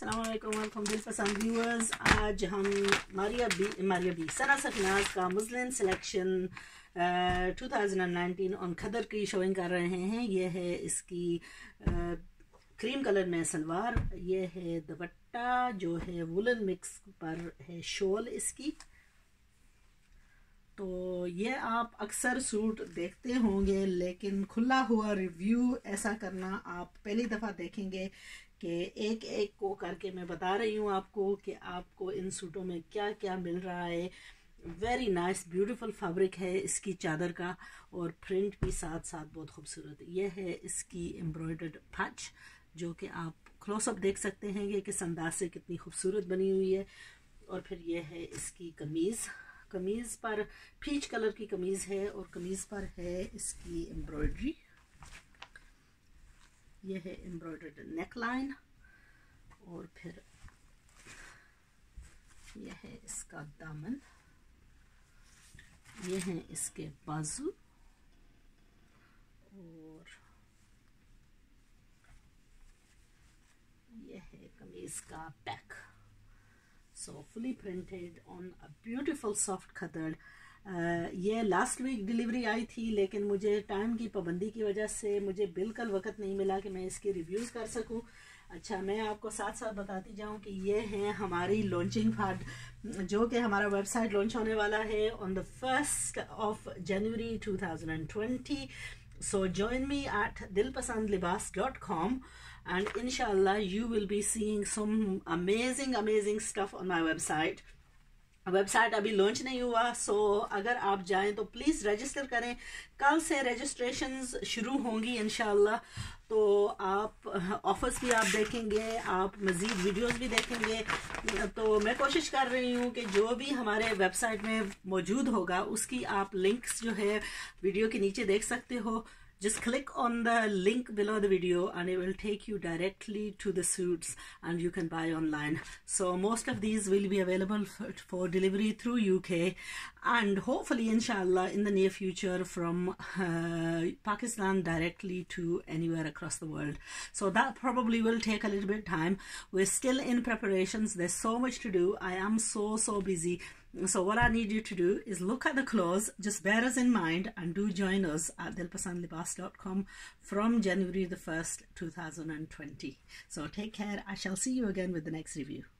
अस्सलाम वालेकुम वेलकम दिल पसंद व्यूअर्स। आज हम मारिया सना सफिनाज का मुजलिन सिलेक्शन 2019 ऑन खदर की शोइंग कर रहे हैं। ये है इसकी क्रीम कलर में सलवार, ये है दुपट्टा जो है वुलन मिक्स पर है शॉल इसकी। तो ये आप अक्सर सूट देखते होंगे, लेकिन खुला हुआ रिव्यू ऐसा करना आप पहली दफ़ा देखेंगे कि एक एक को करके मैं बता रही हूँ आपको कि आपको इन सूटों में क्या क्या मिल रहा है। वेरी नाइस ब्यूटीफुल फैब्रिक है इसकी चादर का, और प्रिंट भी साथ साथ बहुत खूबसूरत। ये है इसकी एम्ब्रॉयडर्ड पैच जो कि आप क्लोजअप देख सकते हैं कि किस अंदाज से कितनी खूबसूरत बनी हुई है। और फिर ये है इसकी कमीज़ पर पीच कलर की कमीज़ है और कमीज़ पर है इसकी एम्ब्रॉयडरी। ये है एम्ब्रॉयडर्ड नेक लाइन, और फिर ये है इसका दामन, ये है इसके बाजू, और ये है कमीज का back. So fully printed on a beautiful soft khaddar. ये लास्ट वीक डिलीवरी आई थी, लेकिन मुझे टाइम की पाबंदी की वजह से मुझे बिल्कुल वक्त नहीं मिला कि मैं इसकी रिव्यूज़ कर सकूं। अच्छा, मैं आपको साथ साथ बताती जाऊं कि ये है हमारी लॉन्चिंग फंड, जो कि हमारा वेबसाइट लॉन्च होने वाला है on the 1st of January 2020. So join me at dilpasandlibas.com, and inshallah you will be seeing some amazing stuff on my website. Website अभी लॉन्च नहीं हुआ, सो अगर आप जाएं तो प्लीज़ रजिस्टर करें। कल से रजिस्ट्रेशंस शुरू होंगी इंशाल्लाह। तो आप ऑफर्स भी आप देखेंगे, आप मज़ीद वीडियोस भी देखेंगे। तो मैं कोशिश कर रही हूँ कि जो भी हमारे वेबसाइट में मौजूद होगा उसकी आप लिंक्स जो है वीडियो के नीचे देख सकते हो। Just click on the link below the video and it will take you directly to the suits and you can buy online. So most of these will be available for delivery through UK, and hopefully inshallah in the near future from Pakistan directly to anywhere across the world. So that probably will take a little bit time. We're still in preparations. There's so much to do. I am so busy. So what I need you to do is look at the clothes, just bear us in mind, and do join us at dilpasandlibas.com from January the 1st, 2020. So take care. I shall see you again with the next review.